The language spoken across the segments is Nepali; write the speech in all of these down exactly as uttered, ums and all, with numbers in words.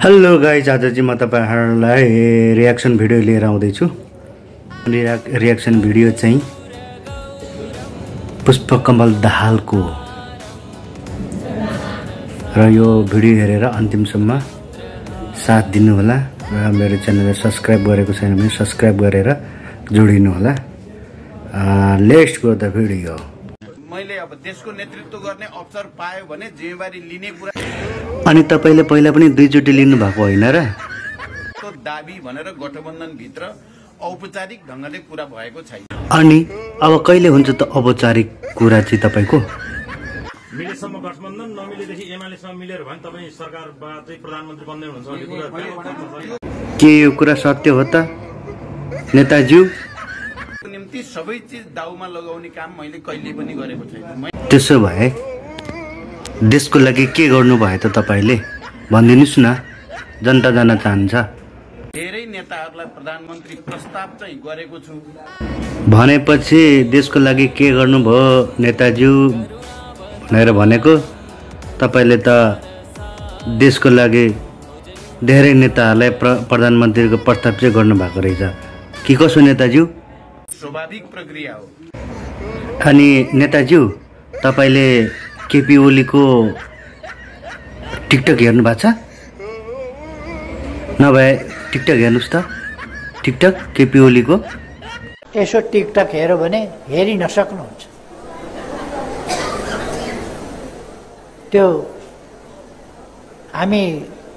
हेलो गाइज, आज चाहिँ म तपाईहरुलाई रियाक्सन भिडियो लिएर आउँदै छु। रियाक्सन भिडियो चाहिँ पुष्पकमल दाहालको र यो भिडियो हेरेर अन्तिमसम्म साथ दिनु होला र मेरो च्यानललाई सब्स्क्राइब गरेको छैन भने सब्स्क्राइब गरेर जोडिनु होला। Let's go the video. मैले अब देशको नेतृत्व गर्ने अवसर पायो भने जिम्मेवारी लिने कुरा अनि तपाईले पहिला पनि दुई चोटी लिनु भएको हैन र? तो दाबी भनेर गठबन्धन भित्र औपचारिक ढंगले पूरा भएको छैन। अनि अब कहिले हुन्छ त औपचारिक कुरा चाहिँ तपाईको? मिलेसम्म गठबन्धन नमिलेदेखि एमालेसँग मिलेर भने तपाई सरकारमा चाहिँ प्रधानमन्त्री बन्दै हुनुहुन्छ भन्ने कुरा के यो कुरा सत्य हो त नेताज्यू? निम्ति सबै चीज दाउमा लगाउने काम मैले कहिले पनि गरेको छैन। त्यसो भए देशको लागि के गर्नु भयो त तपाईले भनिदिनुस् न, जनता जान्न चाहन्छ। धेरै नेताहरूलाई प्रधानमन्त्री प्रस्ताव चाहिँ गरेको छु भनेपछि देशको लागि के गर्नु भयो नेताज्यू भनेर भनेको तपाईले त देशको लागि धेरै नेताहरूलाई प्रधानमन्त्रीको प्रस्ताव चाहिँ गर्नु भएको रहेछ कि कसो नेताज्यू? स्वाभाविक प्रक्रिया हो। अनि नेताज्यू तपाईले केपी ओलीको टिकटक हेर्नु भएको छ? नभए टिकटक हेर्नुस् त, टिकटक केपी ओलीको। यसो टिकटक हेर्यो भने हेरि नसक्नुहुन्छ। त्यो हामी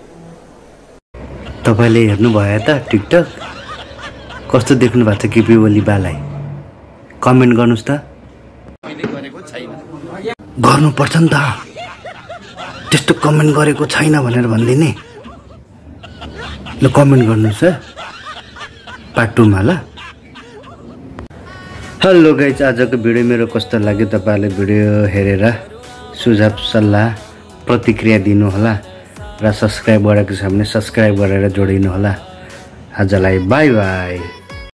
तपाईले हेर्नु भयो त टिकटक? कस्तो देख्नु भएको छ केपी ओली बालाई? कमेन्ट गर्नुस् त। मैले गरेको छैन। गर्नु पर्छ नि त, त्यस्तो कमेन्ट गरेको छैन भनेर भन्दिने। ल कमेन्ट गर्नुस् है पार्ट टू मा। ल हेलो गाइज, आजको भिडियो मेरो कस्तो लाग्यो तपाईहरुले भिडियो हेरेर सुझाव सल्लाह प्रतिक्रिया दिनु होला र सब्स्क्राइब गरेको छ भने सब्स्क्राइब गरेर जोडिनु होला। आजलाई बाइ बाइ।